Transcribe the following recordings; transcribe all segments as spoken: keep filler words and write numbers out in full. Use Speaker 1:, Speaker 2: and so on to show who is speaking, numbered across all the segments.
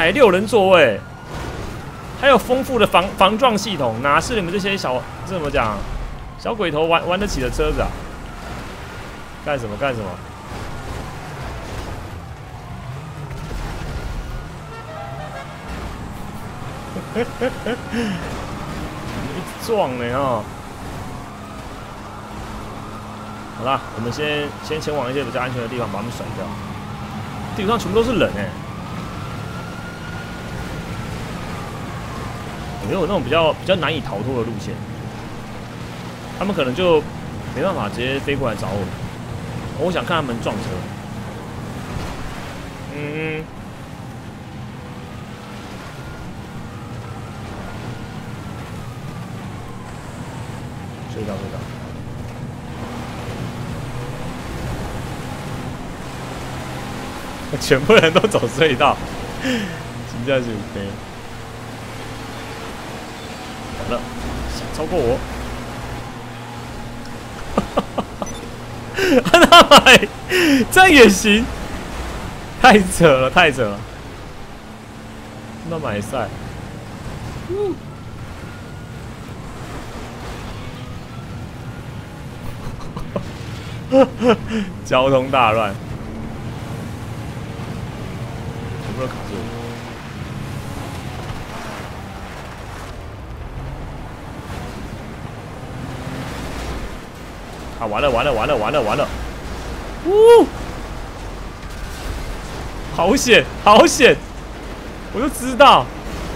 Speaker 1: 台六人座位，还有丰富的防防撞系统，哪是你们这些小这怎么讲小鬼头玩玩得起的车子啊？干什么干什么？一直撞呢哦。好啦，我们先先前往一些比较安全的地方，把他们甩掉。地图上全部都是人哎、欸，有没有那种比较比较难以逃脱的路线？他们可能就没办法直接飞过来找我。我想看他们撞车。嗯。隧道隧道。全部人都走隧道，真的是飞。好了，想超过我。他买，这样也行？太扯了，太扯了。那买赛。交通大乱。有没有卡住？啊！完了完了完了完了完了！呜！好险好险！我就知道。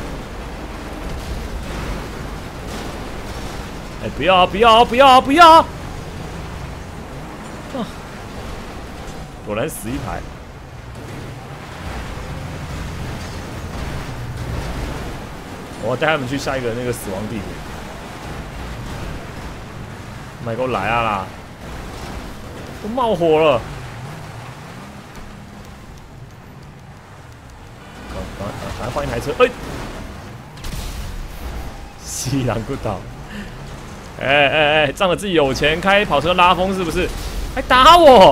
Speaker 1: 哎，不要不要不要不要！啊！果然死一排。我要带他们去下一个那个死亡地点。买给我来啊啦！都冒火了！赶赶赶快换一台车！哎，西洋骨头！哎哎哎，仗着自己有钱开跑车拉风是不是？还打我！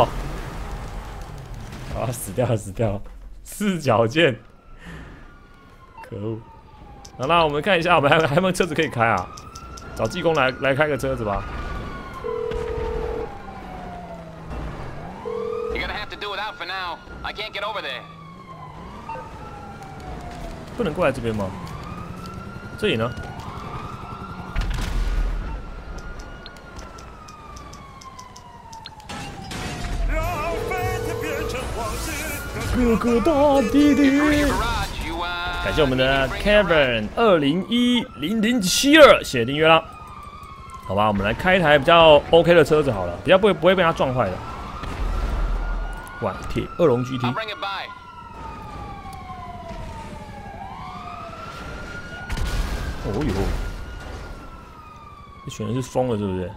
Speaker 1: 啊，死掉了死掉了！四角剑！可恶！好啦，我们看一下，我们还还有没有车子可以开啊？找技工来来开个车子吧。不能过来这边吗？这里呢？哥哥大弟弟。感谢我们的 Kevin 二零一零零七二谢谢订阅啦，好吧，我们来开一台比较 OK 的车子好了，比较不会不会被他撞坏的。哇，铁恶龙 G T。哦哟，这选的是疯了是不是？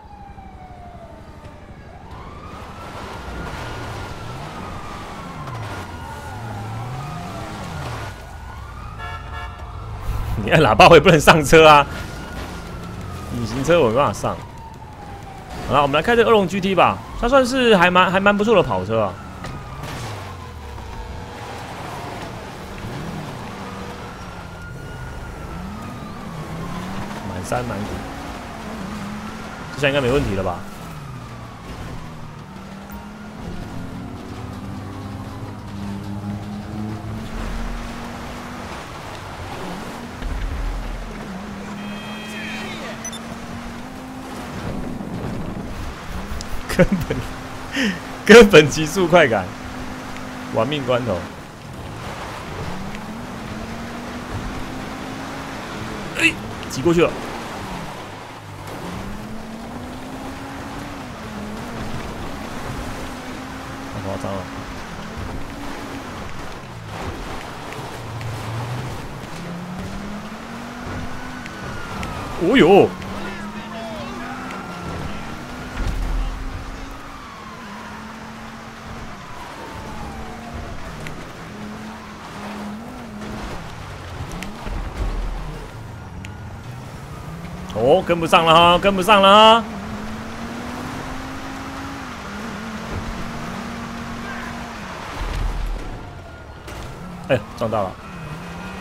Speaker 1: 你按喇叭我也不能上车啊，隐形车我没办法上。好了，我们来开这个恶龙 G T 吧，它算是还蛮还蛮不错的跑车啊。满山满谷，这下应该没问题了吧？根本根本极速快感，玩命关头。哎，挤过去了。太夸张了。哦呦！哦，跟不上了哈，跟不上了哈。哎呀，撞到了！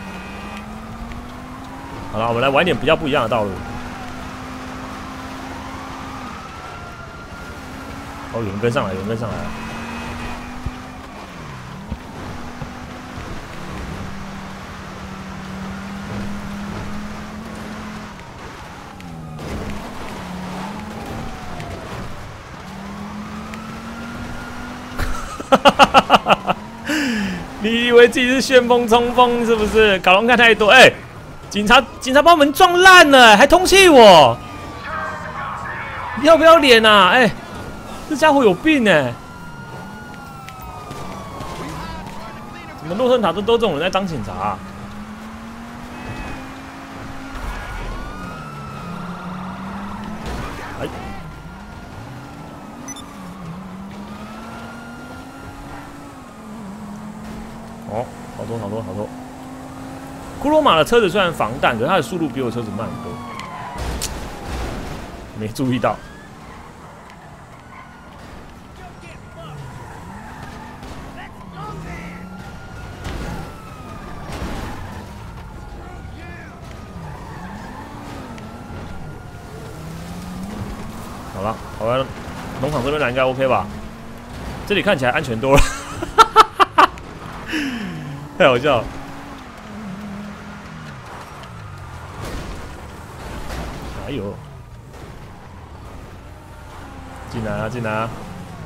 Speaker 1: 好了，我们来玩点比较不一样的道路。哦，有人跟上来，有人跟上来了。你以为自己是旋风冲锋是不是？搞龙看太多，哎、欸，警察警察把我们撞烂了，还通缉我，要不要脸啊？哎、欸，这家伙有病哎、欸！怎么洛圣塔都都这种人在当警察、啊？哎。 哦，好多好多好多！库洛马的车子虽然防弹，可是它的速度比我车子慢很多，没注意到。好了，好了，农场这边来应该 OK 吧？这里看起来安全多了。太好笑了！哎呦，进来啊，进来啊！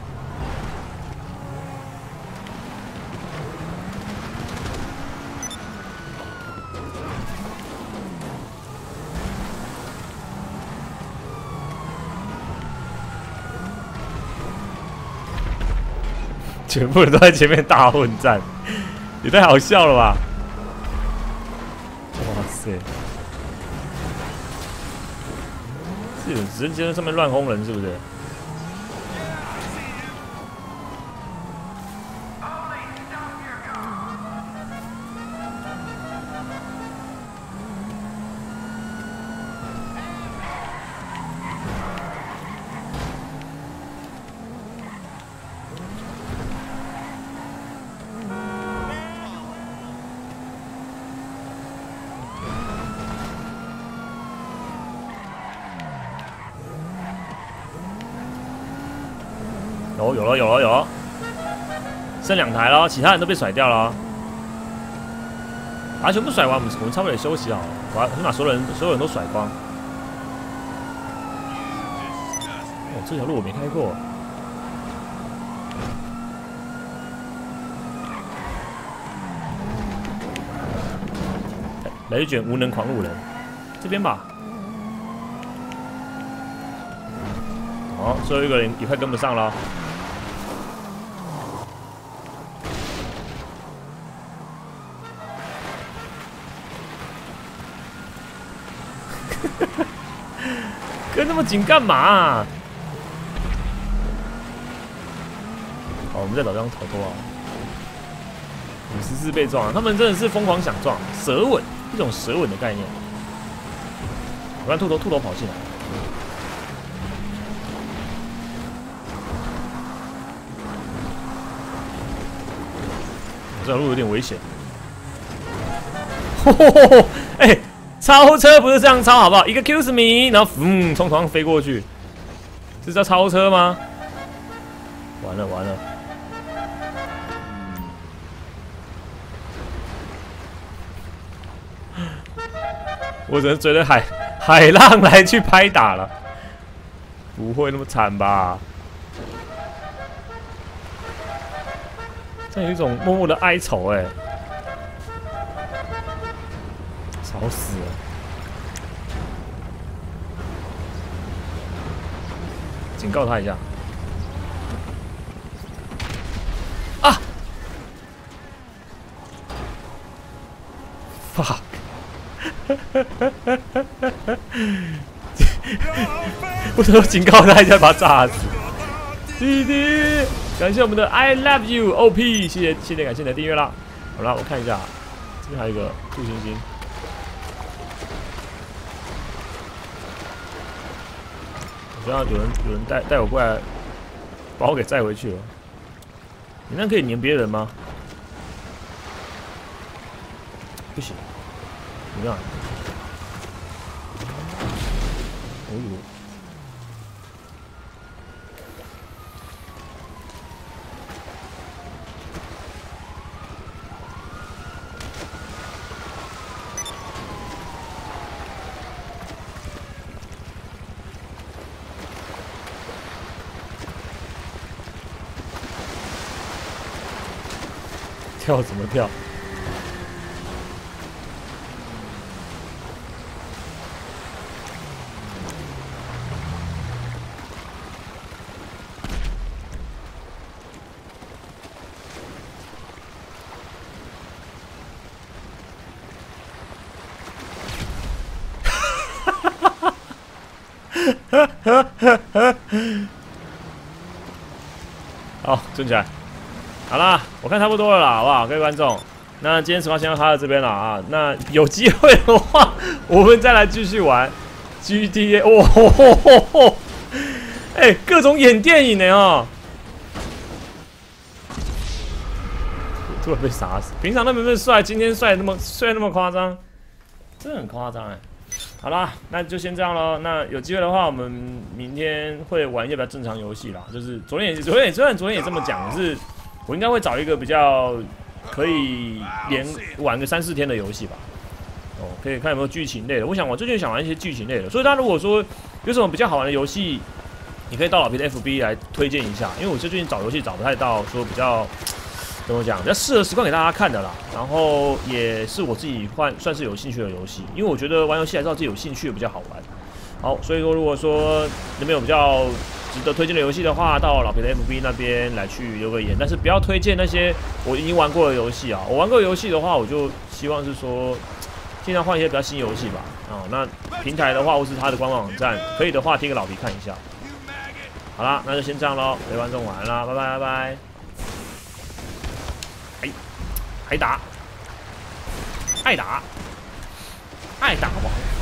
Speaker 1: 全部人都在前面大混战。 也太好笑了吧！哇塞，是直接在上面乱轰人是不是？哦，有了，有了，有了，剩两台了，其他人都被甩掉了。啊，全部甩完，我们我们差不多也休息好了，把先把所有人所有人都甩光。哦，这条路我没开过。来一卷无能狂路人，这边吧。 好，最后一个人也快跟不上了。跟那么紧干嘛、啊？好，我们再找地方逃脱啊！五十次被撞、啊，他们真的是疯狂想撞，蛇吻，一种蛇吻的概念。我看兔头，兔头跑进来。 这条路有点危险。哎、欸，超车不是这样超好不好？一个 excuse me， 然后嗯从头上飞过去，这叫超车吗？完了完了！我只能追着海海浪来去拍打了，不会那么惨吧？ 这有一种默默的哀愁，哎，吵死了！警告他一下。啊 ！fuck！ 我怎么警告他一下，把他炸死？弟弟。 感谢我们的 I love you O P， 谢谢谢谢感谢你的订阅啦。好了，我看一下，这边还有一个兔星星。我知道有人有人带带我过来，把我给载回去了。你那可以撵别人吗？不行，怎么样？ 哦呦。 跳怎么跳？好，蹲起来。 好啦，我看差不多了啦，好不好，各位观众？那今天实况先到他的这边了啊。那有机会的话，我们再来继续玩 G T A。哇、哦，哎、欸，各种演电影呢哦。突然被杀死，平常那么帅，今天帅那么帅那么夸张，真的很夸张哎。好啦，那就先这样咯。那有机会的话，我们明天会玩一些比较正常游戏啦。就是昨天也昨天也虽然昨天也这么讲，可是。 我应该会找一个比较可以连玩个三四天的游戏吧。哦，可以看有没有剧情类的。我想我最近想玩一些剧情类的，所以大家如果说有什么比较好玩的游戏，你可以到老皮的 F B 来推荐一下。因为我最近找游戏找不太到说比较怎么讲，比较适合实况给大家看的啦。然后也是我自己换算是有兴趣的游戏，因为我觉得玩游戏还是要自己有兴趣的比较好玩。好，所以说如果说那边有比较 值得推荐的游戏的话，到老皮的 F B 那边来去留个言，但是不要推荐那些我已经玩过的游戏啊。我玩过的游戏的话，我就希望是说尽量换一些比较新游戏吧。哦，那平台的话，或是它的官网网站，可以的话贴给老皮看一下。好啦，那就先这样咯，各位观众晚安啦，拜拜拜拜。哎，还打，爱打，爱打王。